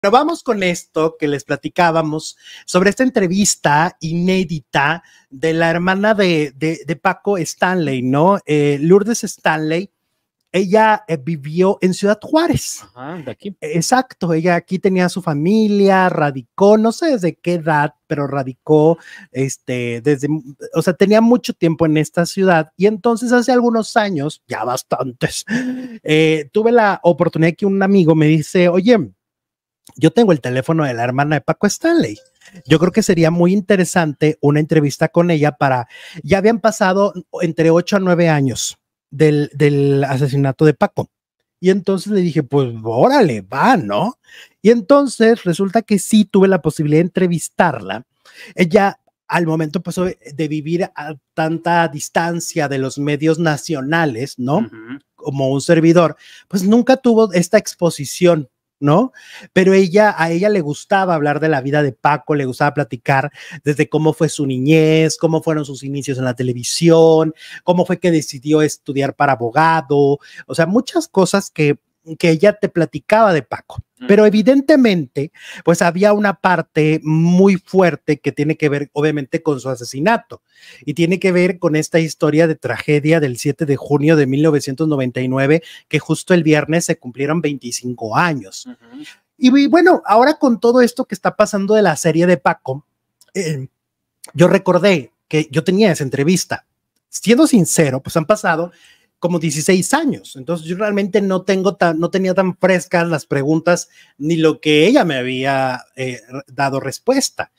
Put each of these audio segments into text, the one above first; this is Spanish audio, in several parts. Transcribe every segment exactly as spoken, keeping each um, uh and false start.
Pero vamos con esto que les platicábamos sobre esta entrevista inédita de la hermana de, de, de Paco Stanley, ¿no? Eh, Lourdes Stanley. Ella eh, vivió en Ciudad Juárez. Ajá, de aquí. Exacto, ella aquí tenía su familia, radicó, no sé desde qué edad, pero radicó, este, desde, o sea, tenía mucho tiempo en esta ciudad y entonces hace algunos años, ya bastantes, eh, tuve la oportunidad que un amigo me dice, oye, yo tengo el teléfono de la hermana de Paco Stanley. Yo creo que sería muy interesante una entrevista con ella para, ya habían pasado entre ocho a nueve años del, del asesinato de Paco. Y entonces le dije, pues órale, va, ¿no? Y entonces resulta que sí tuve la posibilidad de entrevistarla. Ella al momento pasó de vivir a tanta distancia de los medios nacionales, ¿no? Uh-huh. Como un servidor, pues nunca tuvo esta exposición, ¿no? Pero ella, a ella le gustaba hablar de la vida de Paco, le gustaba platicar desde cómo fue su niñez, cómo fueron sus inicios en la televisión, cómo fue que decidió estudiar para abogado, o sea, muchas cosas que, que ella te platicaba de Paco. Pero evidentemente, pues había una parte muy fuerte que tiene que ver, obviamente, con su asesinato y tiene que ver con esta historia de tragedia del siete de junio de mil novecientos noventa y nueve, que justo el viernes se cumplieron veinticinco años. Uh-huh. Y bueno, ahora con todo esto que está pasando de la serie de Paco, eh, yo recordé que yo tenía esa entrevista. Siendo sincero, pues han pasado como dieciséis años, entonces yo realmente no tengo tan, no tenía tan frescas las preguntas ni lo que ella me había eh, dado respuesta.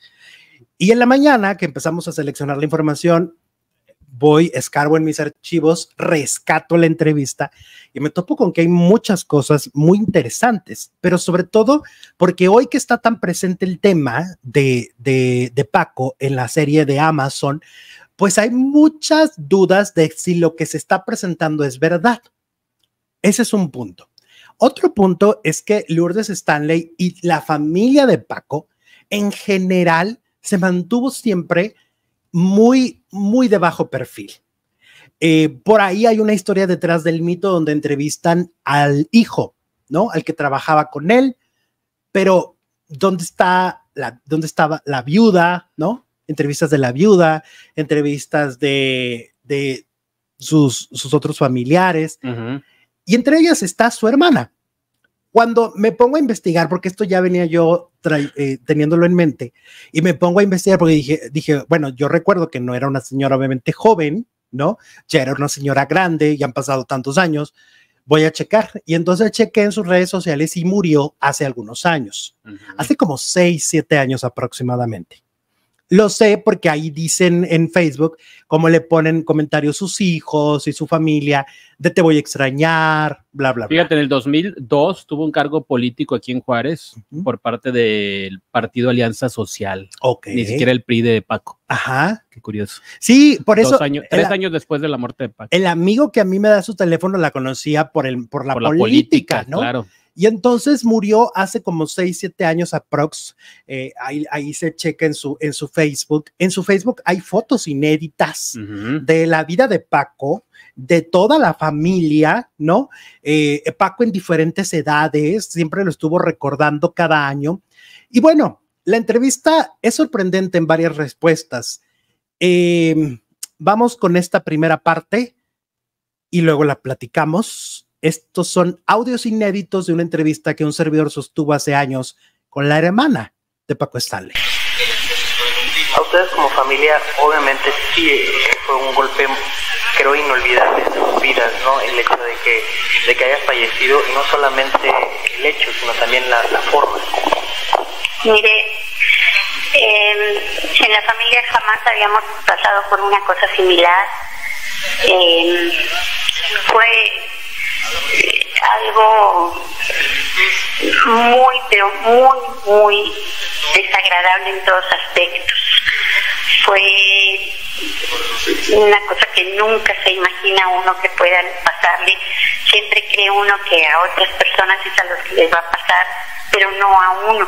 Y en la mañana que empezamos a seleccionar la información, voy, escarbo en mis archivos, rescato la entrevista y me topo con que hay muchas cosas muy interesantes, pero sobre todo porque hoy que está tan presente el tema de, de, de Paco en la serie de Amazon, pues hay muchas dudas de si lo que se está presentando es verdad. Ese es un punto. Otro punto es que Lourdes Stanley y la familia de Paco en general se mantuvo siempre muy, muy de bajo perfil. Eh, por ahí hay una historia detrás del mito donde entrevistan al hijo, ¿no? Al que trabajaba con él, pero ¿dónde está la, dónde estaba la viuda, ¿no? Entrevistas de la viuda, entrevistas de, de sus, sus otros familiares, uh-huh. Y entre ellas está su hermana. Cuando me pongo a investigar, porque esto ya venía yo tra- eh, teniéndolo en mente, y me pongo a investigar porque dije, dije, bueno, yo recuerdo que no era una señora obviamente joven, ¿no? Ya era una señora grande, ya han pasado tantos años, voy a checar. Y entonces chequé en sus redes sociales y murió hace algunos años, uh-huh. Hace como seis, siete años aproximadamente. Lo sé porque ahí dicen en Facebook cómo le ponen comentarios sus hijos y su familia de te voy a extrañar, bla, bla, bla. Fíjate, en el dos mil dos tuvo un cargo político aquí en Juárez uh-huh. por parte del Partido Alianza Social. Okay. Ni siquiera el P R I de Paco. Ajá. Qué curioso. Sí, por eso. Dos años, tres el, años después de la muerte de Paco. El amigo que a mí me da su teléfono la conocía por, el, por la por política, la política, ¿no? Claro. Y entonces murió hace como seis, siete años aprox. Eh, ahí, ahí se checa en su, en su Facebook. En su Facebook hay fotos inéditas uh-huh. de la vida de Paco, de toda la familia, ¿no? Eh, Paco en diferentes edades, siempre lo estuvo recordando cada año. Y bueno, la entrevista es sorprendente en varias respuestas. Eh, vamos con esta primera parte y luego la platicamos. Estos son audios inéditos de una entrevista que un servidor sostuvo hace años con la hermana de Paco Stanley. A ustedes como familia, obviamente sí fue un golpe, creo, inolvidable en sus vidas, ¿no? El hecho de que, de que haya fallecido, y no solamente el hecho, sino también la, la forma. Mire, eh, en la familia jamás habíamos pasado por una cosa similar. Eh, fue algo muy, pero muy, muy desagradable en todos aspectos. Fue una cosa que nunca se imagina uno que pueda pasarle. Siempre cree uno que a otras personas es a los que les va a pasar, pero no a uno.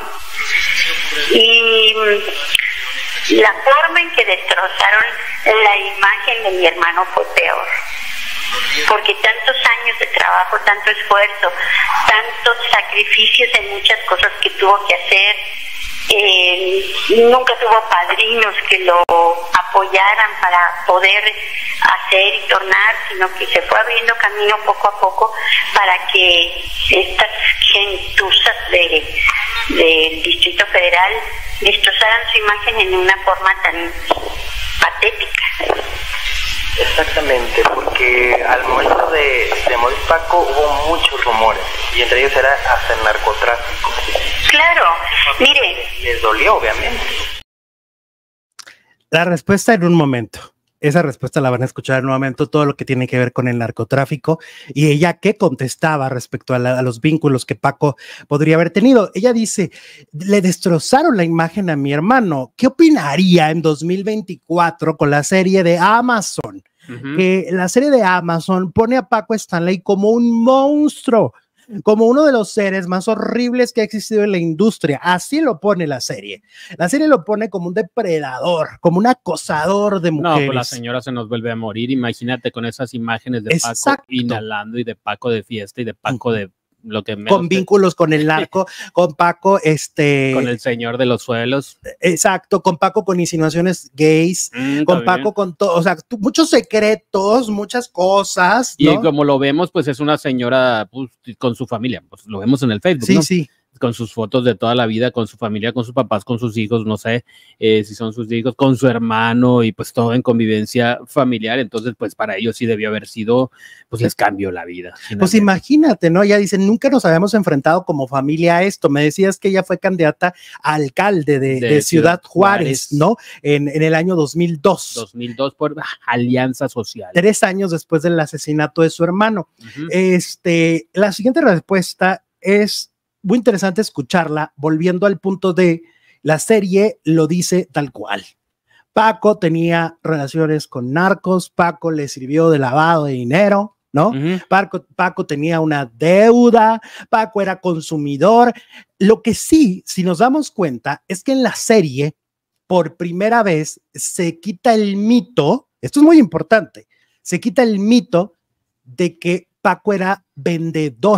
Y la forma en que destrozaron la imagen de mi hermano fue peor. porque tantos años de trabajo, tanto esfuerzo, tantos sacrificios en muchas cosas que tuvo que hacer, eh, nunca tuvo padrinos que lo apoyaran para poder hacer y tornar, sino que se fue abriendo camino poco a poco para que estas gentuzas de, del Distrito Federal destrozaran su imagen en una forma tan patética. Exactamente, porque al momento de, de morir Paco hubo muchos rumores, y entre ellos era hasta el narcotráfico. Claro, mire. Les dolió, obviamente. La respuesta en un momento. Esa respuesta la van a escuchar en un momento, todo lo que tiene que ver con el narcotráfico, y ella qué contestaba respecto a, la, a los vínculos que Paco podría haber tenido. Ella dice, le destrozaron la imagen a mi hermano. ¿Qué opinaría en dos mil veinticuatro con la serie de Amazon? Uh-huh. Que la serie de Amazon pone a Paco Stanley como un monstruo, como uno de los seres más horribles que ha existido en la industria. Así lo pone la serie. La serie lo pone como un depredador, como un acosador de mujeres. No, pues la señora se nos vuelve a morir. Imagínate con esas imágenes de Exacto. Paco inhalando y de Paco de fiesta y de Paco de lo que menos con vínculos te... con el narco, con Paco, este... con el señor de los suelos. Exacto, con Paco con insinuaciones gays, mm, con Paco con todo, o sea, muchos secretos, muchas cosas, ¿no? Y como lo vemos, pues es una señora pues, con su familia, pues lo vemos en el Facebook, sí, ¿no? Sí, con sus fotos de toda la vida, con su familia, con sus papás, con sus hijos, no sé eh, si son sus hijos, con su hermano y pues todo en convivencia familiar. Entonces pues para ellos sí debió haber sido, pues les cambió la vida. Finalmente. Pues imagínate, ¿no? Ella dice, nunca nos habíamos enfrentado como familia a esto. Me decías que ella fue candidata a alcalde de, de, de Ciudad Juárez, Juárez, ¿no? En, en el año dos mil dos. dos mil dos por Alianza Social. Tres años después del asesinato de su hermano. Uh-huh. Este, la siguiente respuesta es muy interesante escucharla, volviendo al punto de la serie lo dice tal cual. Paco tenía relaciones con narcos, Paco le sirvió de lavado de dinero, ¿no? Uh-huh. Paco, Paco tenía una deuda, Paco era consumidor. Lo que sí, si nos damos cuenta, es que en la serie, por primera vez, se quita el mito, esto es muy importante, se quita el mito de que Paco era vendedor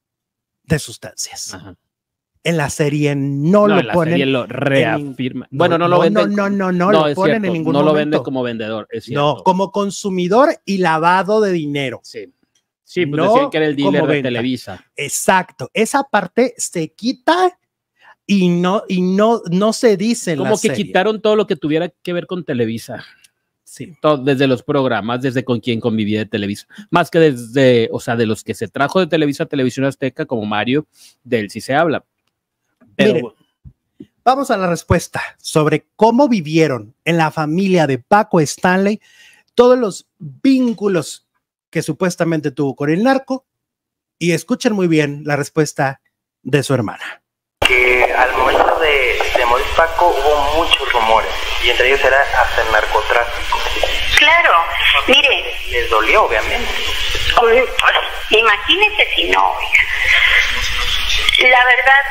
de sustancias. Ajá. En la serie no, no lo en la ponen. Serie lo reafirma. En, bueno, no, no lo vende. No, no, no, no, no lo ponen cierto, en ningún no momento. No lo vende como vendedor, es cierto. No, como consumidor y lavado de dinero. Sí. Sí, pues no decían que era el dealer de Televisa. Exacto. Esa parte se quita y no, y no, no se dice en como la que serie. Quitaron todo lo que tuviera que ver con Televisa. Sí. Todo, desde los programas, desde con quién convivía de Televisa, más que desde, o sea, de los que se trajo de Televisa a Televisión Azteca, como Mario, de él sí se habla. Pero Miren, vamos a la respuesta sobre cómo vivieron en la familia de Paco Stanley todos los vínculos que supuestamente tuvo con el narco, y escuchen muy bien la respuesta de su hermana. Que al momento de, de morir Paco hubo muchos rumores, y entre ellos era hasta el narcotráfico. Claro, mire. Les dolió, obviamente. Pues, imagínese si no, oiga. La verdad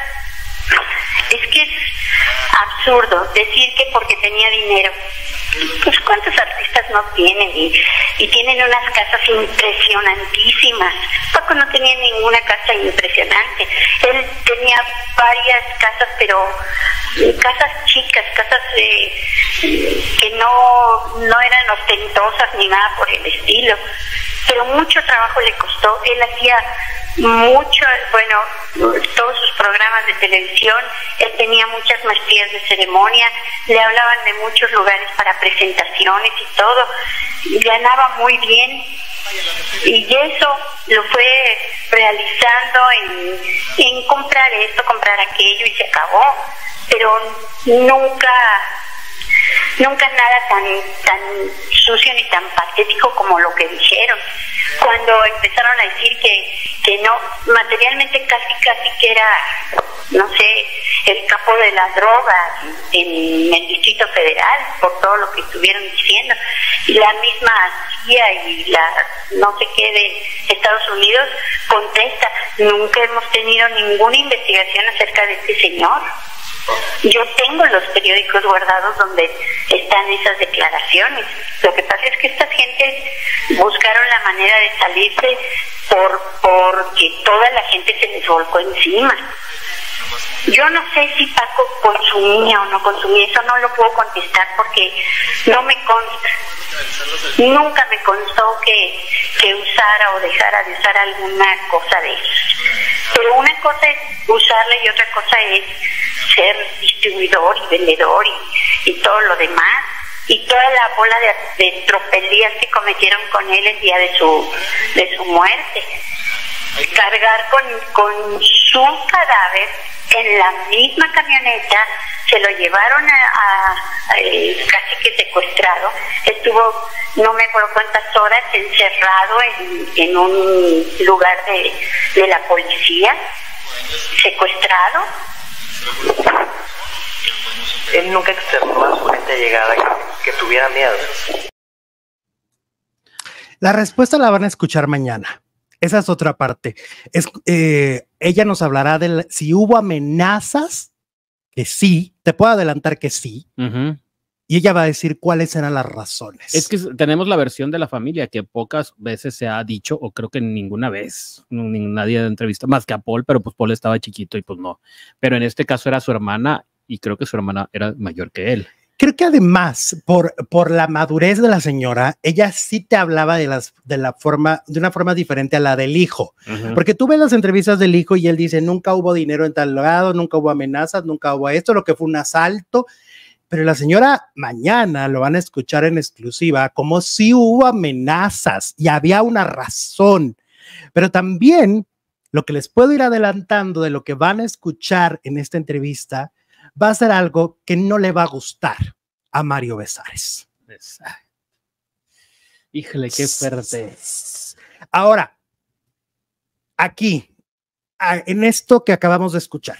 es que es absurdo decir que porque tenía dinero. Pues cuántos artistas no tienen y, y tienen unas casas impresionantísimas. Paco no tenía ninguna casa impresionante. Él tenía varias casas, pero casas chicas, casas eh, que no, no eran ostentosas ni nada por el estilo. Pero mucho trabajo le costó. Él hacía mucho, bueno, todos sus programas de televisión. Él tenía muchas maestrías de ceremonia, le hablaban de muchos lugares para presentaciones y todo. Ganaba muy bien y eso lo fue realizando en, en comprar esto, comprar aquello, y se acabó. Pero nunca... Nunca nada tan, tan sucio ni tan patético como lo que dijeron. Cuando empezaron a decir que, que no, materialmente casi casi que era, no sé, el capo de las drogas en el Distrito Federal, por todo lo que estuvieron diciendo. Y la misma C I A y la no sé qué de Estados Unidos contesta, nunca hemos tenido ninguna investigación acerca de este señor. Yo tengo los periódicos guardados donde están esas declaraciones. Lo que pasa es que estas gentes buscaron la manera de salirse por porque toda la gente se les volcó encima. Yo no sé si Paco consumía o no consumía, eso no lo puedo contestar porque no me consta. Nunca me constó que, que usara o dejara de usar alguna cosa de eso. Pero una cosa es usarla y otra cosa es ser distribuidor y vendedor y, y todo lo demás. Y toda la bola de, de tropelías que cometieron con él el día de su, de su muerte. Cargar con, con su cadáver en la misma camioneta, se lo llevaron a, a, a eh, casi que secuestrado, estuvo no me acuerdo cuántas horas encerrado en, en un lugar de, de la policía, secuestrado. Él nunca externó a su gente llegada que, que tuviera miedo. La respuesta la van a escuchar mañana. Esa es otra parte. Es, eh, ella nos hablará de la, si hubo amenazas, que sí, te puedo adelantar que sí, uh-huh. Y ella va a decir cuáles eran las razones. Es que tenemos la versión de la familia que pocas veces se ha dicho, o creo que ninguna vez, ni nadie de entrevista, más que a Paul, pero pues Paul estaba chiquito y pues no. Pero en este caso era su hermana y creo que su hermana era mayor que él. Creo que además, por, por la madurez de la señora, ella sí te hablaba de, las, de, la forma, de una forma diferente a la del hijo. Uh-huh. Porque tú ves las entrevistas del hijo y él dice, nunca hubo dinero en tal lado, nunca hubo amenazas, nunca hubo esto, lo que fue un asalto. Pero la señora mañana lo van a escuchar en exclusiva como si hubo amenazas y había una razón. Pero también lo que les puedo ir adelantando de lo que van a escuchar en esta entrevista va a ser algo que no le va a gustar a Mario Besares. Híjole, qué fuerte. Ahora, aquí, en esto que acabamos de escuchar,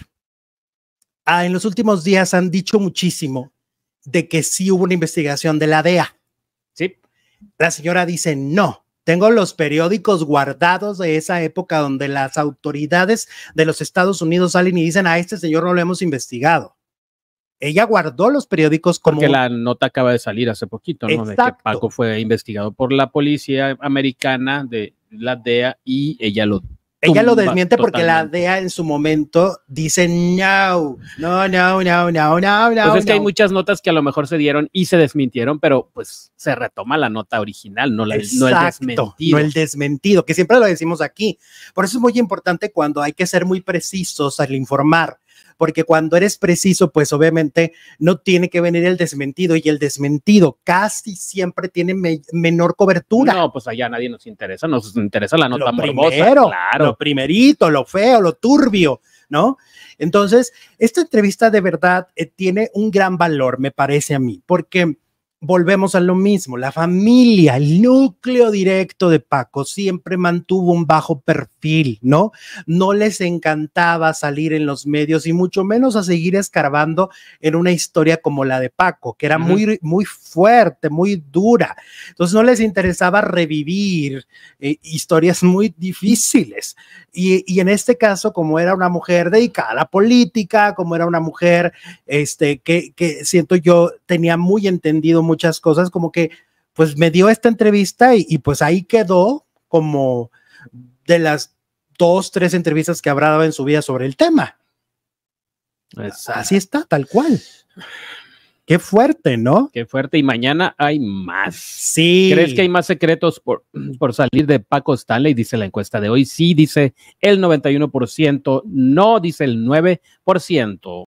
en los últimos días han dicho muchísimo de que sí hubo una investigación de la D E A. Sí. La señora dice no. Tengo los periódicos guardados de esa época donde las autoridades de los Estados Unidos salen y dicen a este señor no lo hemos investigado. Ella guardó los periódicos como... Porque la nota acaba de salir hace poquito, ¿no? Exacto. De que Paco fue investigado por la policía americana de la D E A y ella lo... Ella lo desmiente porque la D E A en su momento dice no, no, no, no, no, no, no. Pues es que no. hay muchas notas que a lo mejor se dieron y se desmintieron, pero pues se retoma la nota original, no, la, no el desmentido. No el desmentido, que siempre lo decimos aquí. Por eso es muy importante cuando hay que ser muy precisos al informar. Porque cuando eres preciso, pues obviamente no tiene que venir el desmentido y el desmentido casi siempre tiene me menor cobertura. No, pues allá a nadie nos interesa, nos interesa la nota lo morbosa, primero, claro. Lo primerito, lo feo, lo turbio, ¿no? Entonces, esta entrevista de verdad eh, tiene un gran valor, me parece a mí, porque volvemos a lo mismo, la familia, el núcleo directo de Paco siempre mantuvo un bajo perfil, ¿no? No les encantaba salir en los medios y mucho menos a seguir escarbando en una historia como la de Paco, que era uh-huh. muy, muy fuerte, muy dura. Entonces no les interesaba revivir eh, historias muy difíciles. Y, y en este caso, como era una mujer dedicada a la política, como era una mujer este, que, que siento yo tenía muy entendido muchas cosas, como que pues me dio esta entrevista y, y pues ahí quedó como de las dos, tres entrevistas que habrá dado en su vida sobre el tema. Exacto. Así está, tal cual. Qué fuerte, ¿no? Qué fuerte. Y mañana hay más. Sí. ¿Crees que hay más secretos por, por salir de Paco Stanley? Dice la encuesta de hoy. Sí, dice el noventa y uno por ciento. No, dice el nueve por ciento.